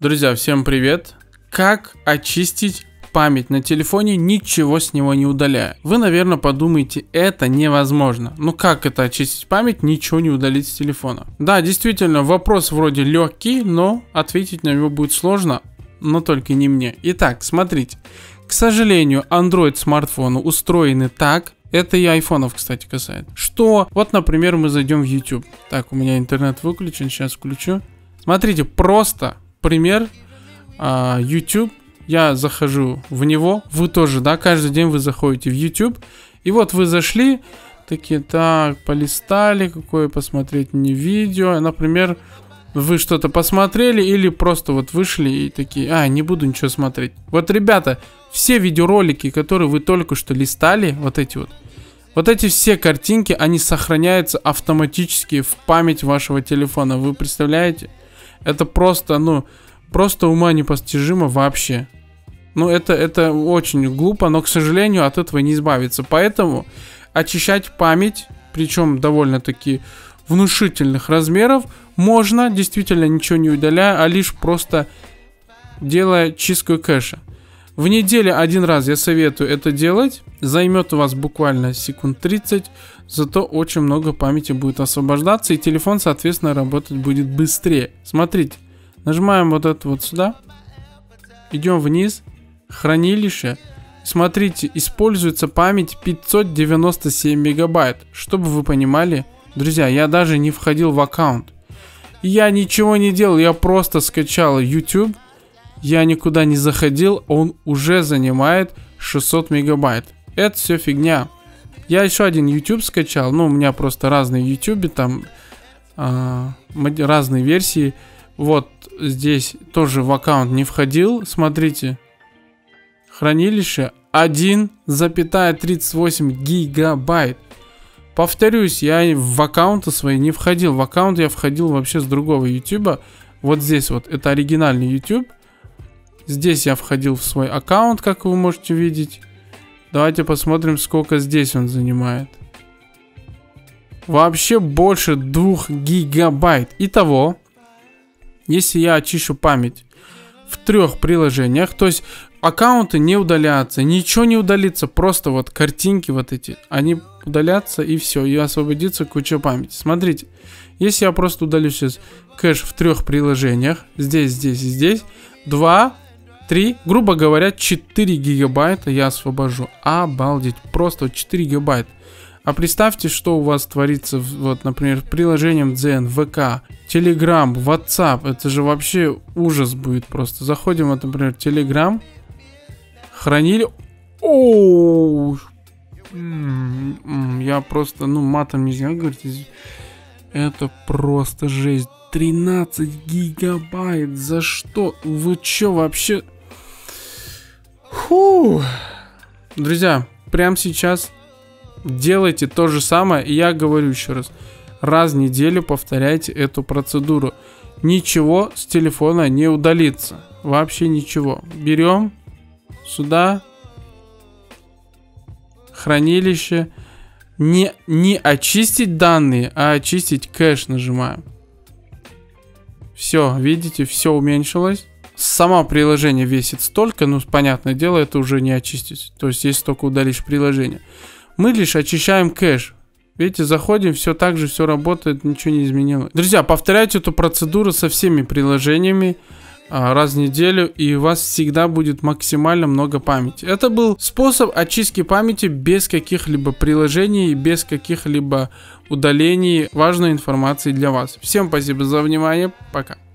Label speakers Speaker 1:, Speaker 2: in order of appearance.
Speaker 1: Друзья, всем привет! Как очистить память на телефоне, ничего с него не удаляя? Вы, наверное, подумаете, это невозможно. Ну как это очистить память, ничего не удалить с телефона? Да, действительно, вопрос вроде легкий, но ответить на него будет сложно, но только не мне. Итак, смотрите. К сожалению, Android смартфоны устроены так, это и айфонов, кстати, касается, что вот, например, мы зайдем в YouTube. Так, у меня интернет выключен, сейчас включу. Смотрите, просто пример YouTube. Я захожу в него, вы тоже, да, каждый день вы заходите в YouTube. И вот вы зашли, такие, так, полистали, какое посмотреть мне видео. Например, вы что-то посмотрели или просто вот вышли и такие, не буду ничего смотреть. Вот, ребята, все видеоролики, которые вы только что листали, вот эти все картинки, они сохраняются автоматически в память вашего телефона. Вы представляете? Это просто, просто ума непостижимо вообще. Это очень глупо, но, к сожалению, от этого не избавиться. Поэтому очищать память, причем довольно-таки внушительных размеров, можно, действительно ничего не удаляя, а лишь просто делая чистку кэша. В неделю один раз я советую это делать. Займет у вас буквально секунд 30, зато очень много памяти будет освобождаться, и телефон, соответственно, работать будет быстрее. Смотрите, нажимаем вот это вот сюда, идем вниз, хранилище. Смотрите, используется память 597 мегабайт. Чтобы вы понимали, друзья, я даже не входил в аккаунт. Я ничего не делал, я просто скачал YouTube. Я никуда не заходил, он уже занимает 600 мегабайт. Это все фигня. Я еще один YouTube скачал, у меня просто разные YouTube, там разные версии. Вот здесь тоже в аккаунт не входил, смотрите. Хранилище 1,38 гигабайт. Повторюсь, я в аккаунты свои не входил. В аккаунт я входил вообще с другого YouTube. Вот здесь вот, это оригинальный YouTube. Здесь я входил в свой аккаунт, как вы можете видеть. Давайте посмотрим, сколько здесь он занимает. Вообще больше 2 гигабайт. Итого, если я очищу память в 3 приложениях, то есть аккаунты не удалятся, ничего не удалится, просто вот картинки вот эти, они удалятся и все, и освободится куча памяти. Смотрите, если я просто удалю сейчас кэш в 3 приложениях, здесь, здесь и здесь, 2, 3, грубо говоря, 4 гигабайта я освобожу. Обалдеть, просто 4 гигабайта. А представьте, что у вас творится, вот, например, приложением Дзен, ВК, Telegram, WhatsApp. Это же вообще ужас будет просто. Заходим, вот, например, Telegram, хранили. Я просто, матом нельзя говорить. Это просто жесть. 13 гигабайт. За что? Вы чё вообще? Друзья, прямо сейчас делайте то же самое. И я говорю еще раз. Раз в неделю повторяйте эту процедуру. Ничего с телефона не удалится. Вообще ничего. Берем сюда. Хранилище. Не очистить данные, а очистить кэш нажимаем. Все, видите, все уменьшилось. Само приложение весит столько, понятное дело, это уже не очистить. То есть, если только удалишь приложение. Мы лишь очищаем кэш. Видите, заходим, все так же, все работает, ничего не изменилось. Друзья, повторяйте эту процедуру со всеми приложениями раз в неделю, и у вас всегда будет максимально много памяти. Это был способ очистки памяти без каких-либо приложений, без каких-либо удалений важной информации для вас. Всем спасибо за внимание, пока.